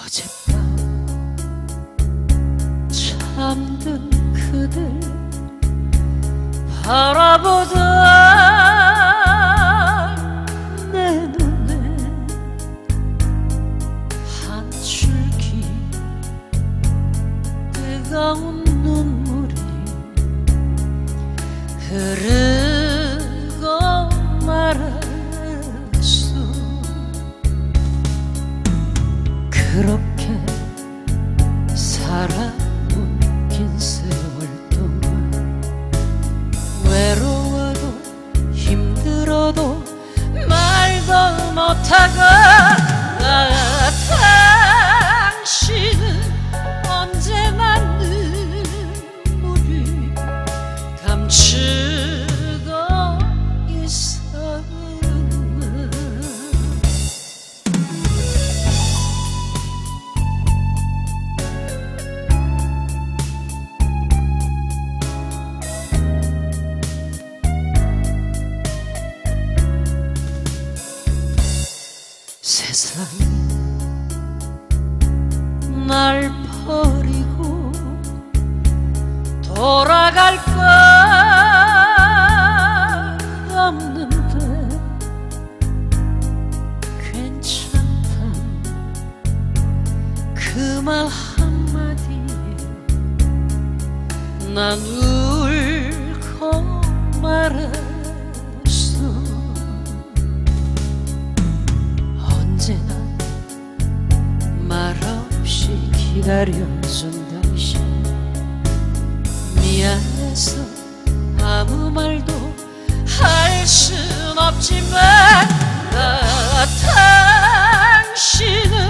어젯밤 잠든 그댈 바라보다 내 눈에 한 줄기 뜨거운 눈물이 흐르고 말았어. 그렇게 살아온 긴 세월 동안 외로워도 힘들어도 말도 못하고 당신은 언제나 눈물을 감추고 있었나. 세상이 날 버리고 돌아갈 것 없는데 괜찮단 그 말 한마디에 난 울고 말았어. 언제나 말없이 기다려준 당신 미안해서 아무 말도 할 순 없지만 당신은